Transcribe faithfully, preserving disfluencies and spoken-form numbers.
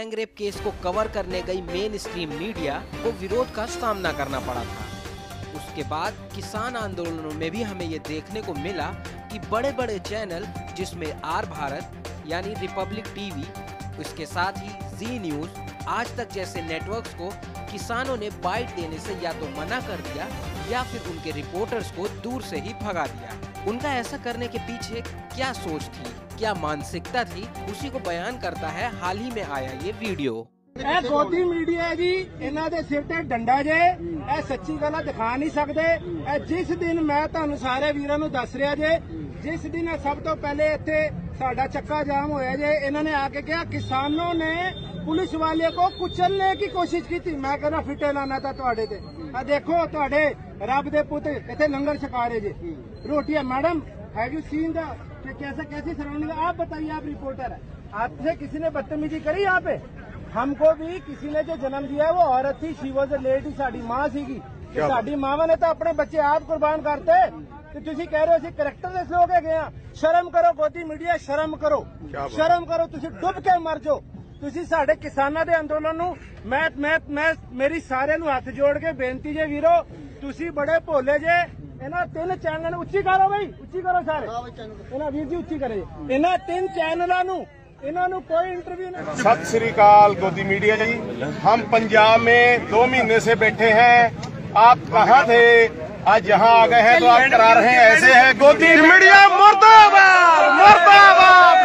Gangrape case को cover करने गई मेन स्ट्रीम मीडिया को विरोध का सामना करना पड़ा था। उसके बाद किसान आंदोलनों में भी हमें ये देखने को मिला कि बड़े बड़े चैनल जिसमें आर भारत यानी रिपब्लिक टीवी, उसके साथ ही जी न्यूज, आज तक जैसे नेटवर्क्स को किसानों ने बाइट देने से या तो मना कर दिया या फिर उनके रिपोर्टर्स को दूर से ही भगा दिया। उनका ऐसा करने के पीछे क्या सोच थी, क्या मानसिकता थी, उसी को बयान करता है हाल ही में आया ये वीडियो। ਇਹ ਗੋਦੀ ਮੀਡੀਆ ਜੀ, ਇਹਨਾਂ ਦੇ ਸਿਰ ਤੇ ਡੰਡਾ ਜੇ, ਇਹ ਸੱਚੀ ਗੱਲਾਂ ਦਿਖਾ ਨਹੀਂ ਸਕਦੇ। ਇਹ ਜਿਸ ਦਿਨ ਮੈਂ ਤੁਹਾਨੂੰ ਸਾਰੇ ਵੀਰਾਂ ਨੂੰ ਦੱਸ ਰਿਹਾ ਜੇ, ਜਿਸ ਦਿਨ ਸਭ ਤੋਂ ਪਹਿਲੇ ਇੱਥੇ ਸਾਡਾ ਚੱਕਾ ਜਾਮ ਹੋਇਆ ਜੇ, ਇਹਨਾਂ ਨੇ ਆ ਕੇ ਕਿਹਾ ਕਿਸਾਨों ने पुलिस वाले को कुचलने की कोशिश की थी। मैं कहना फिटे लाना था ਤੁਹਾਡੇ ਤੇ। ਆ ਦੇਖੋ ਤੁਹਾਡੇ ਰੱਬ ਦੇ ਪੁੱਤ ਇੱਥੇ ਲੰਗਰ ਛਕਾ ਰਹੇ जे रोटियां। Madam have you seen the कैसा कैसी सराउंडिंग? आप बताइए, आप रिपोर्टर है, आपसे किसी ने बदतमीजी करी यहाँ पे? हमको भी किसी ने जो जन्म दिया है वो औरत थी, she was a lady, sari मां सीगी। साड़ी मावां ने तो अपने बच्चे आप कुर्बान करते, तो तुसी कह रहे हो ਅਸੀਂ ਕਰੈਕਟਰਲੈਸ ਲੋਕ ਹੈਗੇ ਆ। ਸ਼ਰਮ ਕਰੋ ਗੋਦੀ ਮੀਡੀਆ, ਸ਼ਰਮ ਕਰੋ, ਸ਼ਰਮ ਕਰੋ। ਤੁਸੀਂ ਡੁੱਬ ਕੇ ਮਰ ਜਾਓ। ਤੁਸੀਂ ਸਾਡੇ ਕਿਸਾਨਾਂ ਦੇ ਅੰਦੋਲਨ ਨੂੰ ਮੈਂ ਮੈਂ ਮੈਂ ਮੇਰੀ ਸਾਰਿਆਂ ਨੂੰ ਹੱਥ ਜੋੜ ਕੇ ਬੇਨਤੀ ਜੇ ਵੀਰੋ, ਤੁਸੀਂ ਬੜੇ ਭੋਲੇ ਜੇ। ਇਹਨਾਂ ਤਿੰਨ ਚੈਨਲਾਂ ਨੂੰ ਉੱਚੀ ਕਰੋ ਬਈ, ਉੱਚੀ ਕਰੋ ਸਾਰੇ। ਇਹਨਾਂ ਵੀਰ ਜੀ ਉੱਚੀ ਕਰੇ। ਇਹਨਾਂ ਤਿੰਨ ਚੈਨਲਾਂ ਨੂੰ इन्होंने कोई इंटरव्यू नहीं। सत श्री अकाल गोदी मीडिया जी, हम पंजाब में दो महीने से बैठे हैं। आप कहाँ थे? आज यहाँ आ गए हैं तो आप करा रहे हैं ऐसे है। गोदी मीडिया मुर्दाबाद, मुर्दाबाद।